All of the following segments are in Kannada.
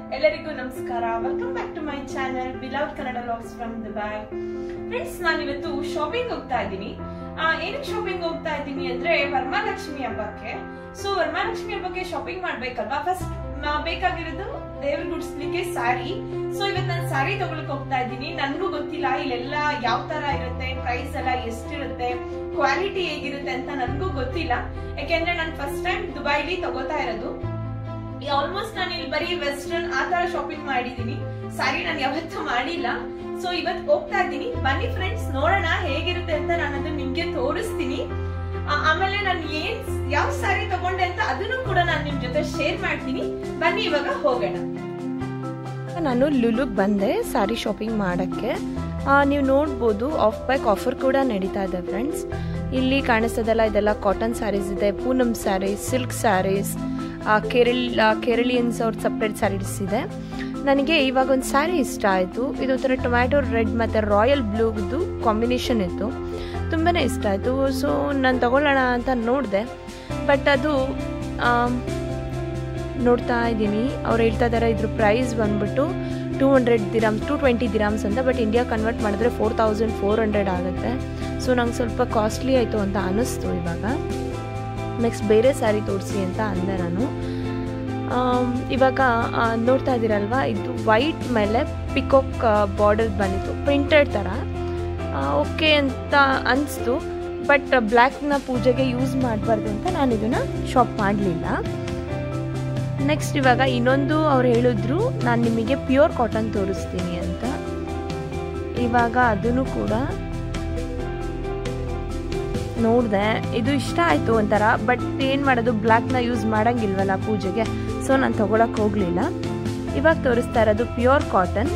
ಎಲ್ಲರಿಗೂ ನಮಸ್ಕಾರ. Welcome back to my channel beloved Kannada vlogs from Dubai. Friends, ನಾನು ಇವತ್ತು ಶಾಪಿಂಗ್ ಹೋಗ್ತಾ ಇದ್ದೀನಿ. ಏನಕ್ಕೆ ಶಾಪಿಂಗ್ ಹೋಗ್ತಾ ಇದ್ದೀನಿ ಅಂದ್ರೆ ವರಮಹಾಲಕ್ಷ್ಮಿ ಹಬ್ಬಕ್ಕೆ. ಸೊ ವರಮಹಾಲಕ್ಷ್ಮಿ ಹಬ್ಬಕ್ಕೆ ಶಾಪಿಂಗ್ ಮಾಡ್ಬೇಕಲ್ವಾ, ಫಸ್ಟ್ ಬೇಕಾಗಿರೋದು ದೇವ್ರ ಗುಡಿಸ್ಲಿಕ್ಕೆ ಸ್ಯಾರಿ. ಸೊ ಇವತ್ತು ನಾನು ಸ್ಯಾರಿ ತಗೊಳಕ್ ಹೋಗ್ತಾ ಇದ್ದೀನಿ. ನನ್ಗೂ ಗೊತ್ತಿಲ್ಲ ಇಲ್ಲೆಲ್ಲ ಯಾವ ತರ ಇರುತ್ತೆ, ಪ್ರೈಸ್ ಎಲ್ಲ ಎಷ್ಟಿರುತ್ತೆ, ಕ್ವಾಲಿಟಿ ಹೇಗಿರುತ್ತೆ ಅಂತ ನನ್ಗೂ ಗೊತ್ತಿಲ್ಲ. ಯಾಕೆಂದ್ರೆ ನಾನು ಫಸ್ಟ್ ಟೈಮ್ ದುಬೈಲಿ ತಗೋತಾ ಇರೋದು. ಆಲ್ಮೋಸ್ಟ್ ನಾನು ಇಲ್ಲಿ ಬರೀ ವೆಸ್ಟರ್ನ್ ಆ ತರ ಶಾಪಿಂಗ್ ಮಾಡಿದೀನಿ, ಸ್ಯಾರಿ ನಾನು ಯಾವತ್ತೂ ಮಾಡಿಲ್ಲ. ಸೊ ಇವತ್ತು ಹೋಗ್ತಾ ಇದ್ದೀನಿ. ಬನ್ನಿ ಫ್ರೆಂಡ್ಸ್, ನೋಡೋಣ ಹೇಗಿರುತ್ತೆ ಅಂತ ನಾನು ಅದನ್ನ ನಿಮ್ಗೆ ತೋರಿಸ್ತೀನಿ. ಆಮೇಲೆ ನಾನು ಯಾವ ಸ್ಯಾರಿ ತಗೊಂಡೆ ಅಂತ ಅದನ್ನು ಕೂಡ ನಾನು ನಿಮ್ ಜೊತೆ ಶೇರ್ ಮಾಡ್ತೀನಿ. ಬನ್ನಿ ಇವಾಗ ಹೋಗೋಣ. ನಾನು ಲುಲುಗ್ ಬಂದೆ ಸ್ಯಾರಿ ಶಾಪಿಂಗ್ ಮಾಡಕ್ಕೆ. ನೀವು ನೋಡ್ಬೋದು ಆಫ್ ಬ್ಯಾಕ್ ಆಫರ್ ಕೂಡ ನಡೀತಾ ಇದೆ ಫ್ರೆಂಡ್ಸ್. ಇಲ್ಲಿ ಕಾಣಿಸ್ತದಲ್ಲ, ಇದೆಲ್ಲ ಕಾಟನ್ ಸ್ಯಾರೀಸ್ ಇದೆ, Poonam saris, silk saris, Keralians ಅವ್ರ ಸಪ್ರೇಟ್ ಸ್ಯಾರೀಸ್ ಇದೆ. ನನಗೆ ಇವಾಗ ಒಂದು ಸ್ಯಾರಿ ಇಷ್ಟ ಆಯಿತು. ಇದೊಂಥರ ಟೊಮ್ಯಾಟೊ ರೆಡ್ ಮತ್ತು ರಾಯಲ್ ಬ್ಲೂದು ಕಾಂಬಿನೇಷನ್ ಇತ್ತು, ತುಂಬಾ ಇಷ್ಟ ಆಯಿತು. ಸೊ ನಾನು ತಗೊಳ್ಳೋಣ ಅಂತ ನೋಡಿದೆ, ಬಟ್ ಅದು ನೋಡ್ತಾ ಇದ್ದೀನಿ. ಅವ್ರು ಹೇಳ್ತಾ ಇದ್ದಾರೆ ಇದ್ರ ಪ್ರೈಸ್ ಬಂದ್ಬಿಟ್ಟು 220 ದಿರಾಮ್ಸ್ ಅಂತ, ಬಟ್ ಇಂಡಿಯಾ ಕನ್ವರ್ಟ್ ಮಾಡಿದ್ರೆ 4400 ಆಗುತ್ತೆ. ಸೊ ನಂಗೆ ಸ್ವಲ್ಪ ಕಾಸ್ಟ್ಲಿ ಆಯಿತು ಅಂತ ಅನ್ನಿಸ್ತು. ಇವಾಗ ನೆಕ್ಸ್ಟ್ ಬೇರೆ ಸ್ಯಾರಿ ತೋರಿಸಿ ಅಂತ ಅಂದೆ ನಾನು. ಇವಾಗ ನೋಡ್ತಾ ಇದ್ದೀರಲ್ವಾ, ಇದು ವೈಟ್ ಮೇಲೆ ಪಿಕಾಕ್ ಬಾರ್ಡರ್ ಬಂದಿತ್ತು, ಪ್ರಿಂಟೆಡ್ ಥರ. ಓಕೆ ಅಂತ ಅನಿಸ್ತು, ಬಟ್ ಬ್ಲ್ಯಾಕ್ನ ಪೂಜೆಗೆ ಯೂಸ್ ಮಾಡಬಾರ್ದು ಅಂತ ನಾನು ಇದನ್ನು ಶಾಪ್ ಮಾಡಲಿಲ್ಲ. ನೆಕ್ಸ್ಟ್ ಇವಾಗ ಇನ್ನೊಂದು ಅವ್ರು ಹೇಳಿದ್ರು ನಾನು ನಿಮಗೆ ಪ್ಯೂರ್ ಕಾಟನ್ ತೋರಿಸ್ತೀನಿ ಅಂತ. ಇವಾಗ ಅದನ್ನು ಕೂಡ ನೋಡಿದೆ, ಇದು ಇಷ್ಟ ಆಯಿತು ಒಂಥರ. ಬಟ್ ಏನು ಮಾಡೋದು, ಬ್ಲ್ಯಾಕ್ನ ಯೂಸ್ ಮಾಡೋಂಗಿಲ್ವಲ್ಲ ಪೂಜೆಗೆ, ಸೊ ನಾನು ತೊಗೊಳಕ್ಕೆ ಹೋಗಲಿಲ್ಲ. ಇವಾಗ ತೋರಿಸ್ತಾ ಇರೋದು ಪ್ಯೂರ್ ಕಾಟನ್.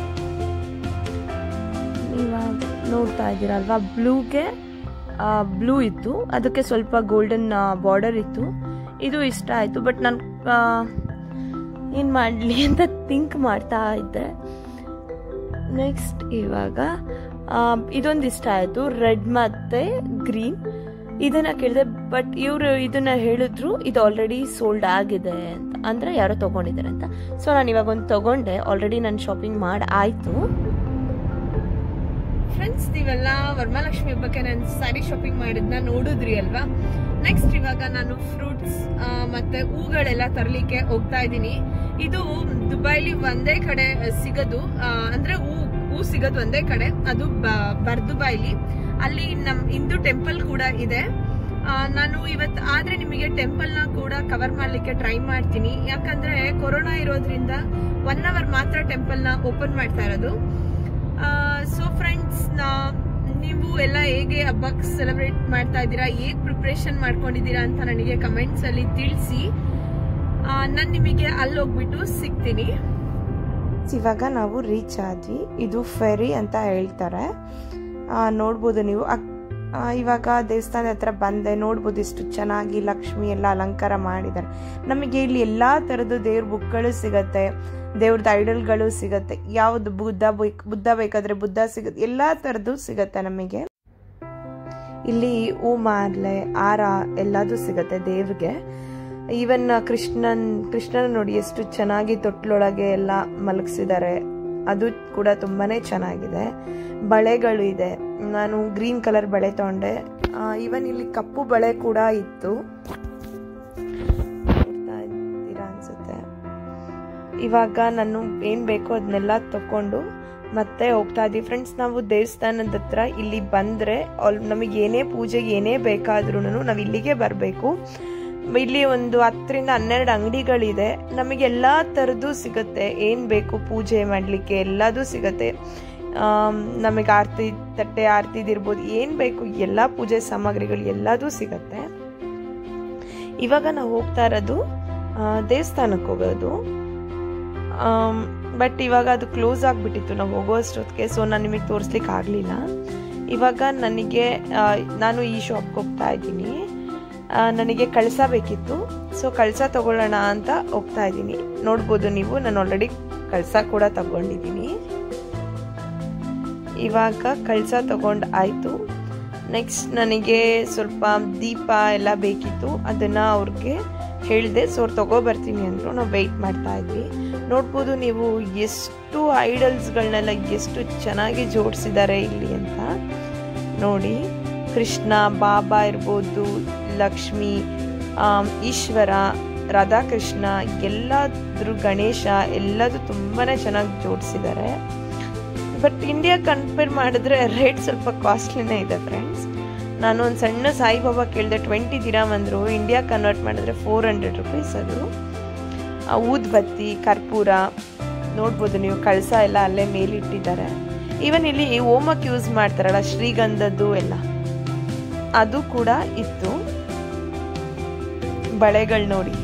ಇವಾಗ ನೋಡ್ತಾ ಇದ್ದೀರಲ್ವಾ, ಬ್ಲೂಗೆ ಬ್ಲೂ ಇತ್ತು, ಅದಕ್ಕೆ ಸ್ವಲ್ಪ ಗೋಲ್ಡನ್ ಬಾರ್ಡರ್ ಇತ್ತು. ಇದು ಇಷ್ಟ ಆಯಿತು, ಬಟ್ ನಾನು ಏನು ಮಾಡಲಿ ಅಂತ ಥಿಂಕ್ ಮಾಡ್ತಾ ಇದ್ದೆ. ನೆಕ್ಸ್ಟ್ ಇವಾಗ ಇದೊಂದು ಇಷ್ಟ ಆಯಿತು, ರೆಡ್ ಮತ್ತು ಗ್ರೀನ್. ಇದನ್ನು ಕೇಳಿದೆ, ಬಟ್ ಇವರು ಇದನ್ನು ಹೇಳಿದ್ರು ಇದು ಆಲ್ರೆಡಿ ಸೋಲ್ಡ್ ಆಗಿದೆ ಅಂತ, ಅಂದರೆ ಯಾರೋ ತೊಗೊಂಡಿದ್ದಾರೆ ಅಂತ. ಸೊ ನಾನು ಇವಾಗ ಒಂದು ತೊಗೊಂಡೆ, ಆಲ್ರೆಡಿ ನಾನು ಶಾಪಿಂಗ್ ಮಾಡಿ ಆಯಿತು. ಫ್ರೆಂಡ್ಸ್, ನೀವೆಲ್ಲ ವರಮಹಾಲಕ್ಷ್ಮಿ ಹಬ್ಬಕ್ಕೆ ನಾನು ಸ್ಯಾರಿ ಶಾಪಿಂಗ್ ಮಾಡಿದ್ನ ನೋಡಿದ್ರಿ ಅಲ್ವಾ. ನೆಕ್ಸ್ಟ್ ಇವಾಗ ನಾನು ಫ್ರೂಟ್ಸ್ ಮತ್ತೆ ಹೂಗಳೆಲ್ಲ ತರಲಿಕ್ಕೆ ಹೋಗ್ತಾ ಇದ್ದೀನಿ. ಇದು ದುಬೈಲಿ ಒಂದೇ ಕಡೆ ಸಿಗೋದು, ಅಂದ್ರೆ ಹೂ ಸಿಗೋದು ಒಂದೇ ಕಡೆ, ಅದು ಬರ್ದುಬೈಲಿ. ಅಲ್ಲಿ ನಮ್ ಹಿಂದೂ ಟೆಂಪಲ್ ಕೂಡ ಇದೆ. ನಾನು ಇವತ್ತು ಆದ್ರೆ ನಿಮಗೆ ಟೆಂಪಲ್ ನ ಕೂಡ ಕವರ್ ಮಾಡ್ಲಿಕ್ಕೆ ಟ್ರೈ ಮಾಡ್ತೀನಿ. ಯಾಕಂದ್ರೆ ಕೊರೋನಾ ಇರೋದ್ರಿಂದ 1 hour ಮಾತ್ರ ಟೆಂಪಲ್ ನ ಓಪನ್ ಮಾಡ್ತಾ ಇರೋದು. ಸೊ ಫ್ರೆಂಡ್ಸ್, ನೀವು ಎಲ್ಲ ಹೇಗೆ ಹಬ್ಬಕ್ಕೆ ಸೆಲೆಬ್ರೇಟ್ ಮಾಡ್ತಾ ಇದ್ದೀರಾ, ಹೇಗೆ ಪ್ರಿಪ್ರೇಷನ್ ಮಾಡ್ಕೊಂಡಿದ್ದೀರಾ ಅಂತ ನನಗೆ ಕಮೆಂಟ್ಸ್ ಅಲ್ಲಿ ತಿಳಿಸಿ. ನಾನು ನಿಮಗೆ ಅಲ್ಲಿ ಹೋಗ್ಬಿಟ್ಟು ಸಿಗ್ತೀನಿ. ಇವಾಗ ನಾವು ರೀಚ್ ಆದ್ವಿ. ಇದು ಫೆರಿ ಅಂತ ಹೇಳ್ತಾರೆ, ನೋಡ್ಬೋದು ನೀವು. ಇವಾಗ ದೇವಸ್ಥಾನದ ಹತ್ರ ಬಂದೆ, ನೋಡ್ಬೋದು ಎಷ್ಟು ಚೆನ್ನಾಗಿ ಲಕ್ಷ್ಮಿ ಎಲ್ಲ ಅಲಂಕಾರ ಮಾಡಿದ್ದಾರೆ. ನಮಗೆ ಇಲ್ಲಿ ಎಲ್ಲ ಥರದ್ದು ದೇವ್ರ ಬುಕ್ಗಳು ಸಿಗತ್ತೆ, ದೇವ್ರದ್ದು ಐಡಲ್ಗಳು ಸಿಗತ್ತೆ. ಯಾವುದು ಬುದ್ಧ ಬೇಕಾದ್ರೆ ಬುದ್ಧ ಸಿಗುತ್ತೆ, ಎಲ್ಲ ಥರದ್ದು ಸಿಗತ್ತೆ ನಮಗೆ. ಇಲ್ಲಿ ಹೂ ಮಾಲೆ, ಹಾರ ಎಲ್ಲದೂ ಸಿಗತ್ತೆ ದೇವ್ರಿಗೆ. ಈವನ್ ಕೃಷ್ಣನ ನೋಡಿ ಎಷ್ಟು ಚೆನ್ನಾಗಿ ತೊಟ್ಲೊಳಗೆ ಎಲ್ಲ ಮಲಗಿಸಿದ್ದಾರೆ, ಅದು ಕೂಡ ತುಂಬಾನೇ ಚೆನ್ನಾಗಿದೆ. ಬಳೆಗಳು ಇದೆ, ನಾನು ಗ್ರೀನ್ ಕಲರ್ ಬಳೆ ತಗೊಂಡೆ. ಈವನ್ ಇಲ್ಲಿ ಕಪ್ಪು ಬಳೆ ಕೂಡ ಇತ್ತು, ಅನ್ಸುತ್ತೆ. ಇವಾಗ ನಾನು ಏನ್ ಬೇಕೋ ಅದನ್ನೆಲ್ಲ ತಕೊಂಡು ಮತ್ತೆ ಹೋಗ್ತಾ ಇದ್ದೀವಿ. ಫ್ರೆಂಡ್ಸ್, ನಾವು ದೇವಸ್ಥಾನದ ಹತ್ರ ಇಲ್ಲಿ ಬಂದ್ರೆ ನಮಗೆ ಏನೇ ಪೂಜೆಗೆ ಏನೇ ಬೇಕಾದ್ರೂ ನಾವು ಇಲ್ಲಿಗೆ ಬರಬೇಕು. ಇಲ್ಲಿ ಒಂದು 10 ರಿಂದ 12 ಅಂಗಡಿಗಳಿದೆ. ನಮಗೆ ಎಲ್ಲ ಥರದ್ದು ಸಿಗುತ್ತೆ, ಏನು ಬೇಕು ಪೂಜೆ ಮಾಡಲಿಕ್ಕೆ ಎಲ್ಲದೂ ಸಿಗುತ್ತೆ. ನಮಗೆ ಆರತಿ ತಟ್ಟೆ, ಆರತಿದಿರ್ಬೋದು, ಏನು ಬೇಕು ಎಲ್ಲ ಪೂಜೆ ಸಾಮಗ್ರಿಗಳು ಎಲ್ಲದೂ ಸಿಗುತ್ತೆ. ಇವಾಗ ನಾವು ಹೋಗ್ತಾ ಇರೋದು ದೇವಸ್ಥಾನಕ್ಕೆ ಹೋಗೋದು. ಬಟ್ ಇವಾಗ ಅದು ಕ್ಲೋಸ್ ಆಗಿಬಿಟ್ಟಿತ್ತು ನಾವು ಹೋಗೋಷ್ಟೊತ್ತಿಗೆ, ಸೊ ನಾನು ನಿಮಗೆ ತೋರಿಸ್ಲಿಕ್ಕೆ ಆಗಲಿಲ್ಲ. ಇವಾಗ ನಾನು ಈ ಶಾಪ್ಗೆ ಹೋಗ್ತಾ ಇದ್ದೀನಿ. ನನಗೆ ಕಳಸ ಬೇಕಿತ್ತು, ಸೊ ಕಳಸ ತಗೊಳ್ಳೋಣ ಅಂತ ಹೋಗ್ತಾ ಇದ್ದೀನಿ. ನೋಡ್ಬೋದು ನೀವು, ನಾನು ಆಲ್ರೆಡಿ ಕಳಸ ಕೂಡ ತಗೊಂಡಿದ್ದೀನಿ. ಇವಾಗ ಕಳಸ ತಗೊಂಡು ಆಯಿತು. ನೆಕ್ಸ್ಟ್ ನನಗೆ ಸ್ವಲ್ಪ ದೀಪ ಎಲ್ಲ ಬೇಕಿತ್ತು, ಅದನ್ನು ಅವ್ರಿಗೆ ಹೇಳಿದೆ. ಸೊ ಅವ್ರು ತಗೊಬರ್ತೀನಿ ಅಂದರು, ನಾವು ವೆಯ್ಟ್ ಮಾಡ್ತಾ ಇದ್ವಿ. ನೋಡ್ಬೋದು ನೀವು ಎಷ್ಟು ಐಡಲ್ಸ್ಗಳನ್ನೆಲ್ಲ ಎಷ್ಟು ಚೆನ್ನಾಗಿ ಜೋಡಿಸಿದ್ದಾರೆ ಇಲ್ಲಿ ಅಂತ ನೋಡಿ. ಕೃಷ್ಣ, ಬಾಬಾ ಇರ್ಬೋದು, ಲಕ್ಷ್ಮಿ, ಈಶ್ವರ, ರಾಧಾಕೃಷ್ಣ, ಎಲ್ಲಾದ್ರೂ ಗಣೇಶ ಎಲ್ಲದು ತುಂಬಾ ಚೆನ್ನಾಗಿ ಜೋಡಿಸಿದ್ದಾರೆ. ಬಟ್ ಇಂಡಿಯಾ ಕಂಪೇರ್ ಮಾಡಿದ್ರೆ ರೇಟ್ ಸ್ವಲ್ಪ ಕಾಸ್ಟ್ಲಿನೇ ಇದೆ ಫ್ರೆಂಡ್ಸ್. ನಾನು ಒಂದು ಸಣ್ಣ ಸಾಯಿಬಾಬಾ ಕೇಳಿದೆ, 20 ದಿರಾಮ್ ಅಂದರು. ಇಂಡಿಯಾ ಕನ್ವರ್ಟ್ ಮಾಡಿದ್ರೆ 400 ರೂಪೀಸ್ ಅದು. ಊದ್ಬತ್ತಿ, ಕರ್ಪೂರ ನೋಡ್ಬೋದು ನೀವು, ಕಳಸ ಎಲ್ಲ ಅಲ್ಲೇ ಮೇಲಿಟ್ಟಿದ್ದಾರೆ. ಈವನ್ ಇಲ್ಲಿ ಹೋಮಕ್ಕೆ ಯೂಸ್ ಮಾಡ್ತಾರಲ್ಲ ಶ್ರೀಗಂಧದ್ದು ಎಲ್ಲ ಅದು ಕೂಡ ಇತ್ತು. ಬಳೆಗಳು ನೋಡಿ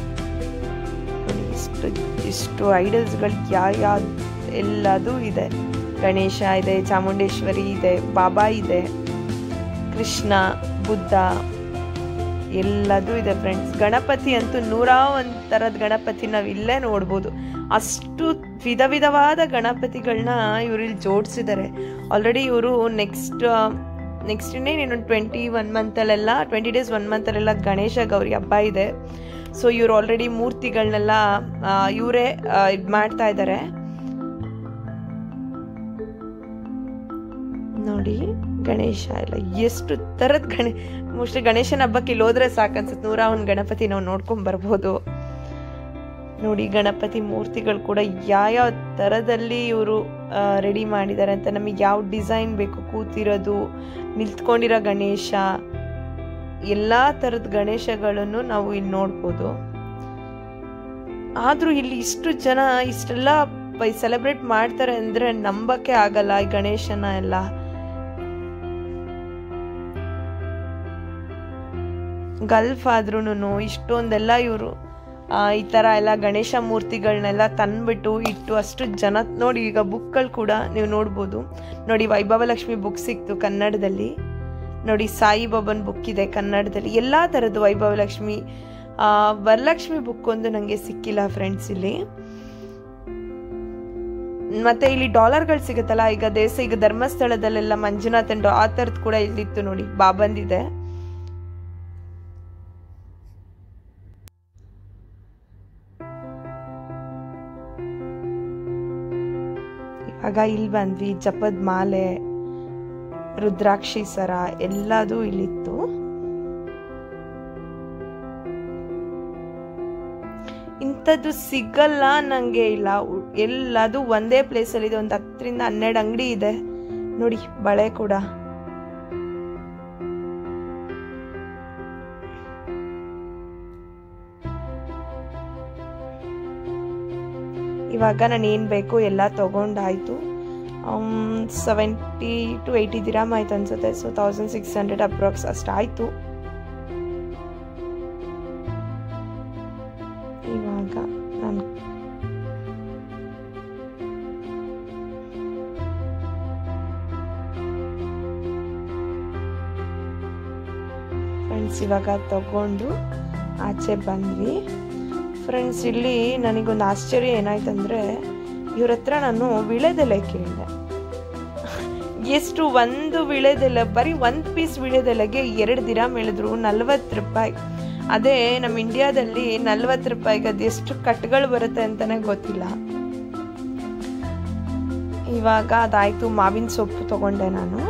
ಇಷ್ಟು ಐಡಲ್ಸ್ಗಳು ಯಾವ ಎಲ್ಲದೂ ಇದೆ. ಗಣೇಶ ಇದೆ, ಚಾಮುಂಡೇಶ್ವರಿ ಇದೆ, ಬಾಬಾ ಇದೆ, ಕೃಷ್ಣ, ಬುದ್ಧ ಎಲ್ಲದೂ ಇದೆ ಫ್ರೆಂಡ್ಸ್. ಗಣಪತಿ ಅಂತೂ 101 ಥರದ ಗಣಪತಿ ನಾವು ಇಲ್ಲೇ ನೋಡ್ಬೋದು. ಅಷ್ಟು ವಿಧ ವಿಧವಾದ ಗಣಪತಿಗಳನ್ನ ಇವರು ಇಲ್ಲಿ ಜೋಡಿಸಿದ್ದಾರೆ. ಆಲ್ರೆಡಿ ಇವರು ನೆಕ್ಸ್ಟ್ ಇನ್ನೇನು 21 ಮಂತಲ್ಲೆಲ್ಲ 20 days 1 ಮಂತಲ್ಲೆಲ್ಲ ಗಣೇಶ ಗೌರಿ ಹಬ್ಬ ಇದೆ. ಸೊ ಇವರು ಆಲ್ರೆಡಿ ಮೂರ್ತಿಗಳನ್ನೆಲ್ಲ ಇವರೇ ಇದು ಮಾಡ್ತಾ ಇದ್ದಾರೆ ನೋಡಿ. ಗಣೇಶ ಎಲ್ಲ ಎಷ್ಟು ಥರದ ಮೋಸ್ಟ್ಲಿ ಗಣೇಶನ ಹಬ್ಬಕ್ಕೆ ಇಲ್ಲಿ ಹೋದ್ರೆ ಸಾಕನ್ಸುತ್ತೆ. 101 ಗಣಪತಿ ನಾವು ನೋಡ್ಕೊಂಡ್ ಬರ್ಬೋದು ನೋಡಿ. ಗಣಪತಿ ಮೂರ್ತಿಗಳು ಕೂಡ ಯಾವ ಥರದಲ್ಲಿ ಇವರು ರೆಡಿ ಮಾಡಿದ್ದಾರೆ ಅಂತ, ನಮಗೆ ಯಾವ ಡಿಸೈನ್ ಬೇಕು, ಕೂತಿರೋದು, ನಿಂತ್ಕೊಂಡಿರೋ ಗಣೇಶ, ಎಲ್ಲ ಥರದ ಗಣೇಶಗಳನ್ನು ನಾವು ಇಲ್ಲಿ ನೋಡ್ಬೋದು. ಆದರೂ ಇಲ್ಲಿ ಇಷ್ಟು ಜನ ಇಷ್ಟೆಲ್ಲ ಸೆಲೆಬ್ರೇಟ್ ಮಾಡ್ತಾರೆ ಅಂದರೆ ನಂಬಕ್ಕೆ ಆಗಲ್ಲ ಈ ಗಣೇಶನ ಎಲ್ಲ. ಗಲ್ಫ್ ಆದ್ರೂ ಇಷ್ಟೊಂದೆಲ್ಲ ಇವರು ಈ ಥರ ಎಲ್ಲ ಗಣೇಶ ಮೂರ್ತಿಗಳನ್ನೆಲ್ಲ ತಂದ್ಬಿಟ್ಟು ಇಟ್ಟು ಅಷ್ಟು ಜನ ನೋಡಿ. ಈಗ ಬುಕ್ಗಳು ಕೂಡ ನೀವು ನೋಡ್ಬೋದು ನೋಡಿ. ವೈಭವಲಕ್ಷ್ಮಿ ಬುಕ್ ಸಿಕ್ತು ಕನ್ನಡದಲ್ಲಿ ನೋಡಿ. ಸಾಯಿಬಾಬನ್ ಬುಕ್ ಇದೆ ಕನ್ನಡದಲ್ಲಿ. ಎಲ್ಲ ಥರದ್ದು ವೈಭವಲಕ್ಷ್ಮಿ, ವರಲಕ್ಷ್ಮಿ ಬುಕ್ ಒಂದು ನನಗೆ ಸಿಕ್ಕಿಲ್ಲ ಫ್ರೆಂಡ್ಸ್ ಇಲ್ಲಿ. ಮತ್ತೆ ಇಲ್ಲಿ ಡಾಲರ್ಗಳು ಸಿಗುತ್ತಲ್ಲ, ಈಗ ಧರ್ಮಸ್ಥಳದಲ್ಲೆಲ್ಲ ಮಂಜುನಾಥನ್ ಆ ಥರದ್ದು ಕೂಡ ಇಲ್ಲಿತ್ತು ನೋಡಿ. ಬಾಬಂದಿದೆ. ಆಗ ಇಲ್ಲಿ ಬಂದ್ವಿ. ಜಪದ ಮಾಲೆ, ರುದ್ರಾಕ್ಷಿ ಸರ ಎಲ್ಲದೂ ಇಲ್ಲಿತ್ತು. ಇಂಥದ್ದು ಸಿಗಲ್ಲ ನಂಗೆ ಇಲ್ಲ. ಎಲ್ಲದು ಒಂದೇ ಪ್ಲೇಸ್ ಅಲ್ಲಿ ಇದೆ. ಒಂದು 10 ರಿಂದ 12 ಅಂಗಡಿ ಇದೆ ನೋಡಿ. ಬಳೆ ಕೂಡ ಇವಾಗ ನಾನು ಏನು ಬೇಕು ಎಲ್ಲ ತಗೊಂಡಾಯ್ತು. 70 to 80 ದಿರಾಮ್ ಆಯ್ತು ಅನ್ಸುತ್ತೆ. ಸೊ 1600 ಅಪ್ರಾಕ್ಸ್ ಅಷ್ಟಾಯ್ತು. ಇವಾಗ ನಾನು ಫ್ರೆಂಡ್ಸ್ ಇವಾಗ ತಗೊಂಡು ಆಚೆ ಬಂದ್ವಿ ಫ್ರೆಂಡ್ಸ್. ಇಲ್ಲಿ ನನಗೊಂದು ಆಶ್ಚರ್ಯ ಏನಾಯ್ತಂದ್ರೆ, ಇವ್ರ ಹತ್ರ ನಾನು ವಿಳೆದೆಲೆ ಕೇಳಿದೆ. ಎಷ್ಟು ಒಂದು ವಿಳೆದೆಲೆ, ಬರೀ 1 ಪೀಸ್ ವಿಳೆದೆಲೆಗೆ 2 ದಿರಾಮ್ ಹೇಳಿದ್ರು, 40 ರೂಪಾಯಿ. ಅದೇ ನಮ್ಮ ಇಂಡಿಯಾದಲ್ಲಿ 40 ರೂಪಾಯಿಗೆ ಅದು ಎಷ್ಟು ಕಟ್ಗಳು ಬರುತ್ತೆ ಅಂತಾನೆ ಗೊತ್ತಿಲ್ಲ. ಇವಾಗ ಅದಾಯ್ತು. ಮಾವಿನ ಸೊಪ್ಪು ತಗೊಂಡೆ ನಾನು.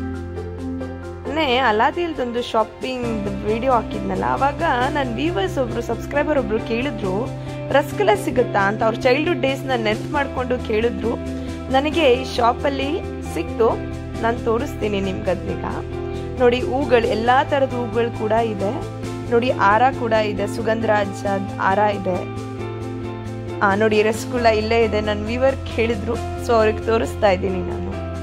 ಅಲಾದಿಲ್ದೊಂದು ಶಾಪಿಂಗ್ ವಿಡಿಯೋ ಹಾಕಿದ್ನಲ್ಲ, ಅವಾಗ ನನ್ನ ವ್ಯೂವರ್ಸ್ ಒಬ್ರು ಸಬ್ಸ್ಕ್ರೈಬರ್ ಒಬ್ರು ಕೇಳಿದ್ರು ರಸಗುಲ್ಲ ಸಿಗುತ್ತಾ ಅಂತ. ಅವ್ರ ಚೈಲ್ಡ್ಹುಡ್ ಡೇಸ್ನ ನೆನ್ಪು ಮಾಡಿಕೊಂಡು ಕೇಳಿದ್ರು. ನನಗೆ ಈ ಶಾಪಲ್ಲಿ ಸಿಕ್ತು, ನಾನು ತೋರಿಸ್ತೀನಿ ನಿಮ್ಗದೀಗ ನೋಡಿ. ಹೂಗಳು ಎಲ್ಲ ಥರದ ಹೂಗಳು ಕೂಡ ಇದೆ ನೋಡಿ. ಹಾರ ಕೂಡ ಇದೆ, ಸುಗಂಧರಾಜ ಹಾರ ಇದೆ ನೋಡಿ. ರಸಗುಲ್ಲ ಇಲ್ಲೇ ಇದೆ. ನನ್ನ ವ್ಯೂವರ್ ಕೇಳಿದ್ರು, ಸೊ ಅವ್ರಿಗೆ ತೋರಿಸ್ತಾ ಇದ್ದೀನಿ ನಾನು.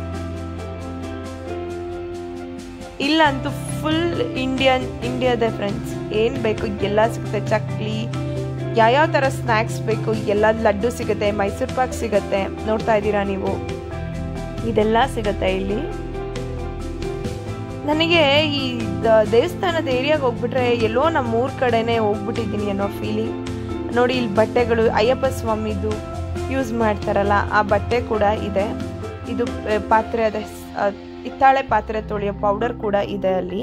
ಇಲ್ಲ ಅಂತೂ ಫುಲ್ ಇಂಡಿಯಾದ ಫ್ರೆಂಡ್ಸ್. ಏನು ಬೇಕು ಎಲ್ಲ ಸಿಗುತ್ತೆ. ಚಕ್ಲಿ, ಯಾವ್ಯಾವ ಥರ ಸ್ನ್ಯಾಕ್ಸ್ ಬೇಕು ಎಲ್ಲ, ಲಡ್ಡು ಸಿಗುತ್ತೆ, ಮೈಸೂರು ಪಾಕ್ ಸಿಗುತ್ತೆ, ನೋಡ್ತಾ ಇದ್ದೀರಾ ನೀವು, ಇದೆಲ್ಲ ಸಿಗುತ್ತೆ ಇಲ್ಲಿ. ನನಗೆ ಈ ದೇವಸ್ಥಾನದ ಏರಿಯಾಗೆ ಹೋಗ್ಬಿಟ್ರೆ ಎಲ್ಲೋ ನಮ್ಮ ಊರ್ ಕಡೆನೇ ಹೋಗ್ಬಿಟ್ಟಿದ್ದೀನಿ ಅನ್ನೋ ಫೀಲಿಂಗ್ ನೋಡಿ. ಇಲ್ಲಿ ಬಟ್ಟೆಗಳು ಅಯ್ಯಪ್ಪ ಸ್ವಾಮಿದು ಯೂಸ್ ಮಾಡ್ತಾರಲ್ಲ ಆ ಬಟ್ಟೆ ಕೂಡ ಇದೆ. ಇದು ಪಾತ್ರೆ ಅದೇ ಹಿತ್ತಾಳೆ ಪಾತ್ರೆ ತೊಳೆಯೋ ಪೌಡರ್ ಕೂಡ ಇದೆ ಅಲ್ಲಿ.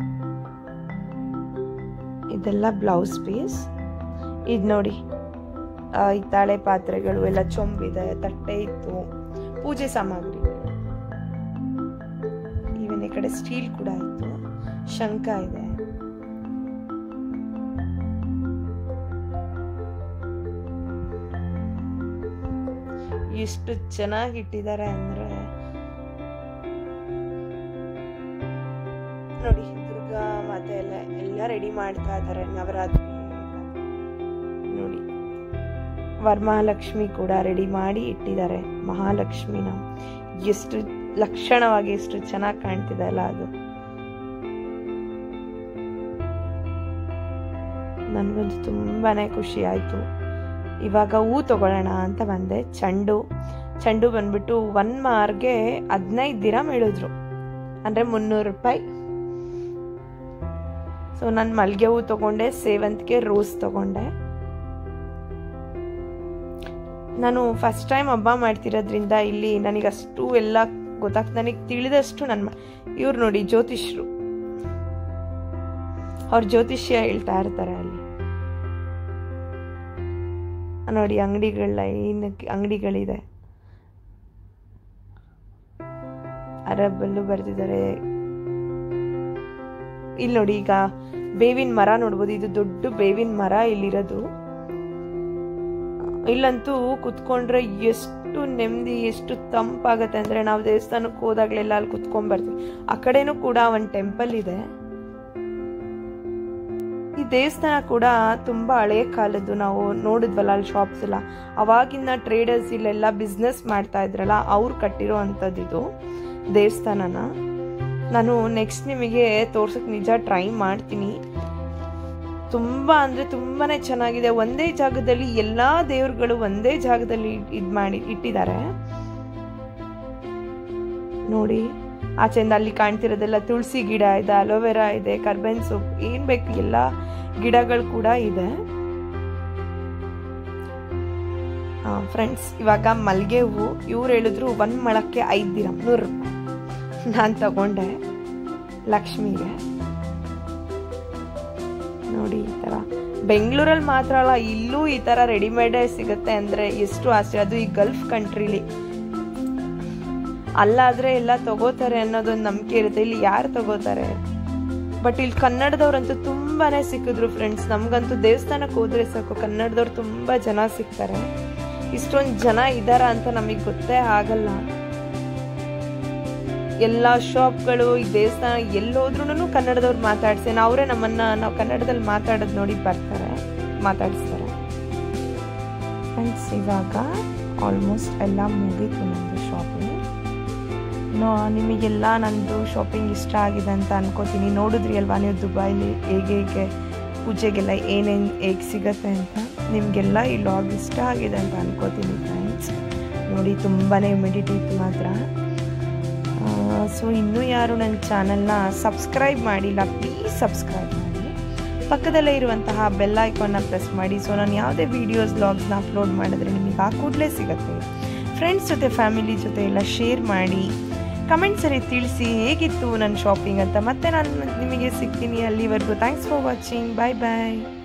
ಇದೆಲ್ಲ ಬ್ಲೌಸ್ ಪೀಸ್. ಇದು ನೋಡಿ ಹಿತ್ತಾಳೆ ಪಾತ್ರೆಗಳು ಎಲ್ಲ, ಚೊಂಬಿದೆ, ತಟ್ಟೆ ಇತ್ತು, ಪೂಜೆ ಸಾಮಗ್ರಿಗಳು. ಈವನ್ ಈ ಕಡೆ ಸ್ಟೀಲ್ ಕೂಡ ಇತ್ತು, ಶಂಖ ಇದೆ. ಎಷ್ಟು ಚೆನ್ನಾಗಿ ಇಟ್ಟಿದ್ದಾರೆ ಅಂದ್ರೆ ನೋಡಿ. ದುರ್ಗಾ ಮಾತೆ ಎಲ್ಲ ರೆಡಿ ಮಾಡ್ತಾ ಇದ್ದಾರೆ ನವರಾತ್ರಿ ನೋಡಿ. ವರಮಹಾಲಕ್ಷ್ಮಿ ಕೂಡ ರೆಡಿ ಮಾಡಿ ಇಟ್ಟಿದ್ದಾರೆ. ಮಹಾಲಕ್ಷ್ಮಿನ ಎಷ್ಟು ಲಕ್ಷಣವಾಗಿ ಎಷ್ಟು ಚೆನ್ನಾಗಿ ಕಾಣ್ತಿದೆ ಅಲ್ಲ ಅದು. ನನ್ಗಂತೂ ತುಂಬಾನೇ ಖುಷಿ ಆಯ್ತು. ಇವಾಗ ಹೂ ತಗೊಳ್ಳೋಣ ಅಂತ ಬಂದೆ. ಚೆಂಡು ಬಂದ್ಬಿಟ್ಟು 1 ಮಾರ್ಗೆ 15 ದಿರಮ್ ಹೇಳಿದ್ರು, ಅಂದ್ರೆ 300 ರೂಪಾಯಿ. ಸೊ ನಾನು ಮಲ್ಗೆ ಹೂ ತಗೊಂಡೆ, ಸೇವಂತಿಗೆ, ರೋಸ್ ತಗೊಂಡೆ. ನಾನು ಫಸ್ಟ್ ಟೈಮ್ ಹಬ್ಬ ಮಾಡ್ತಿರೋದ್ರಿಂದ ಇಲ್ಲಿ ನನಗಷ್ಟು ಎಲ್ಲ ನನಗೆ ತಿಳಿದಷ್ಟು ಇವ್ರು ನೋಡಿ ಜ್ಯೋತಿಷ್ರು, ಅವ್ರ ಜ್ಯೋತಿಷ್ಯ ಹೇಳ್ತಾ ಇರ್ತಾರೆ ಅಲ್ಲಿ ನೋಡಿ. ಅಂಗಡಿಗಳಿದೆ, ಅರಬಲ್ಲೂ ಬರ್ತಿದ್ದಾರೆ. ಇಲ್ಲಿ ನೋಡಿ, ಈಗ ಬೇವಿನ ಮರ ನೋಡ್ಬೋದು. ಇದು ದೊಡ್ಡ ಬೇವಿನ ಮರ ಇಲ್ಲಿರೋದು. ಇಲ್ಲಂತೂ ಕುತ್ಕೊಂಡ್ರೆ ಎಷ್ಟು ನೆಮ್ಮದಿ, ಎಷ್ಟು ತಂಪಾಗತ್ತೆ ಅಂದ್ರೆ ನಾವು ದೇವಸ್ಥಾನಕ್ಕೆ ಹೋದಾಗ್ಲೆಲ್ಲ ಅಲ್ಲಿ ಕುತ್ಕೊಂಡ್ ಬರ್ತೀವಿ. ಆ ಕಡೆನೂ ಕೂಡ ಒಂದು ಟೆಂಪಲ್ ಇದೆ. ಈ ದೇವಸ್ಥಾನ ಕೂಡ ತುಂಬಾ ಹಳೆಯ ಕಾಲದ್ದು. ನಾವು ನೋಡಿದ್ವಲ್ಲ ಅಲ್ಲಿ ಶಾಪ್ಸ್ ಎಲ್ಲ, ಅವಾಗಿನ ಟ್ರೇಡರ್ಸ್ ಇಲ್ಲೆಲ್ಲ ಬಿಸ್ನೆಸ್ ಮಾಡ್ತಾ ಇದ್ರಲ್ಲ, ಅವ್ರು ಕಟ್ಟಿರೋ ಅಂಥದ್ದು ಇದು ದೇವಸ್ಥಾನನ. ನಾನು ನೆಕ್ಸ್ಟ್ ನಿಮಗೆ ತೋರ್ಸಕ್ ನಿಜ ಟ್ರೈ ಮಾಡ್ತೀನಿ. ತುಂಬಾ ಅಂದ್ರೆ ತುಂಬಾನೇ ಚೆನ್ನಾಗಿದೆ. ಒಂದೇ ಜಾಗದಲ್ಲಿ ಎಲ್ಲಾ ದೇವ್ರುಗಳು ಒಂದೇ ಜಾಗದಲ್ಲಿ ಇಟ್ಟಿದ್ದಾರೆ ನೋಡಿ. ಆಚೆಯಿಂದ ಅಲ್ಲಿ ಕಾಣ್ತಿರೋದೆಲ್ಲ ತುಳಸಿ ಗಿಡ ಇದೆ, ಅಲೋವೆರಾ ಇದೆ, ಕರ್ಬೇವಿನ ಸೊಪ್ಪು, ಏನ್ ಬೇಕು ಎಲ್ಲ ಗಿಡಗಳು ಕೂಡ ಇದೆ. ಫ್ರೆಂಡ್ಸ್, ಇವಾಗ ಮಲ್ಗೆ ಹೂವು ಇವ್ರು ಹೇಳಿದ್ರು 1 ಮೊಳಕ್ಕೆ 5 ದಿರಮ್, 100 ರೂಪಾಯಿ. ನಾನು ತಗೊಂಡೆ ಲಕ್ಷ್ಮಿಗೆ. ನೋಡಿ ಈ ತರ ಬೆಂಗಳೂರಲ್ಲಿ ಮಾತ್ರ ಅಲ್ಲ, ಇಲ್ಲೂ ಈ ತರ ರೆಡಿಮೇಡ್ ಸಿಗುತ್ತೆ ಅಂದ್ರೆ ಎಷ್ಟು ಆಸೆ. ಅದು ಈ ಗಲ್ಫ್ ಕಂಟ್ರಿಲಿ ಅಲ್ಲಾದ್ರೆ ಎಲ್ಲ ತಗೋತಾರೆ ಅನ್ನೋದೊಂದು ನಂಬಿಕೆ ಇರುತ್ತೆ. ಇಲ್ಲಿ ಯಾರು ತಗೋತಾರೆ? ಬಟ್ ಇಲ್ಲಿ ಕನ್ನಡದವ್ರಂತೂ ತುಂಬಾನೇ ಸಿಕ್ಕಿದ್ರು ಫ್ರೆಂಡ್ಸ್. ನಮ್ಗಂತೂ ದೇವಸ್ಥಾನಕ್ಕೆ ಹೋದ್ರೆ ಸಾಕು, ಕನ್ನಡದವ್ರು ತುಂಬಾ ಜನ ಸಿಗ್ತಾರೆ. ಇಷ್ಟೊಂದು ಜನ ಇದಾರ ಅಂತ ನಮಗ್ ಗೊತ್ತೇ ಆಗಲ್ಲ. ಎಲ್ಲಾ ಶಾಪ್ಗಳು, ಈ ದೇವಸ್ಥಾನ ಎಲ್ಲೋದ್ರೂ ಕನ್ನಡದವ್ರು ಮಾತಾಡ್ಸಿ, ಅವರೇ ನಾವು ಕನ್ನಡದಲ್ಲಿ ಮಾತಾಡೋದು ನೋಡಿ ಬರ್ತಾರೆ, ಮಾತಾಡಿಸ್ತಾರೆ. ಫ್ರೆಂಡ್ಸ್, ಇವಾಗ ಆಲ್ಮೋಸ್ಟ್ ಎಲ್ಲ ಮುಗೀತು ನಂದು ಶಾಪಿಂಗ್. ನಿಮಗೆಲ್ಲ ನಂದು ಶಾಪಿಂಗ್ ಇಷ್ಟ ಆಗಿದೆ ಅಂತ ಅನ್ಕೋತೀನಿ. ನೋಡಿದ್ರಿ ಅಲ್ವಾ ನೀವು ದುಬೈಲಿ ಹೇಗೆ ಪೂಜೆಗೆಲ್ಲ ಹೇಗೆ ಸಿಗತ್ತೆ ಅಂತ. ನಿಮಗೆಲ್ಲ ಈ ಲಾಗ್ ಇಷ್ಟ ಆಗಿದೆ ಅಂತ ಅನ್ಕೋತೀನಿ ಫ್ರೆಂಡ್ಸ್. ನೋಡಿ, ತುಂಬಾ ಹ್ಯುಮಿಡಿಟಿ ಇತ್ತು ಮಾತ್ರ. ಸೊ ಇನ್ನೂ ಯಾರು ನನ್ನ ಚಾನಲ್ನ ಸಬ್ಸ್ಕ್ರೈಬ್ ಮಾಡಿಲ್ಲ, ಪ್ಲೀಸ್ ಸಬ್ಸ್ಕ್ರೈಬ್ ಮಾಡಿ. ಪಕ್ಕದಲ್ಲೇ ಇರುವಂತಹ ಬೆಲ್ ಐಕಾನ್ನ ಪ್ರೆಸ್ ಮಾಡಿ. ಸೊ ನಾನು ಯಾವುದೇ ವೀಡಿಯೋಸ್ ವ್ಲಾಗ್ಸ್ನ ಅಪ್ಲೋಡ್ ಮಾಡಿದ್ರೆ ನಿಮಗೆ ಆ ಕೂಡಲೇ ಸಿಗುತ್ತೆ. ಫ್ರೆಂಡ್ಸ್ ಜೊತೆ, ಫ್ಯಾಮಿಲಿ ಜೊತೆ ಎಲ್ಲ ಶೇರ್ ಮಾಡಿ. ಕಮೆಂಟ್ಸಲ್ಲಿ ತಿಳಿಸಿ ಹೇಗಿತ್ತು ನನ್ನ ಶಾಪಿಂಗ್ ಅಂತ. ಮತ್ತೆ ನಾನು ನಿಮಗೆ ಸಿಗ್ತೀನಿ. ಅಲ್ಲಿವರೆಗೂ thanks for watching. Bye bye.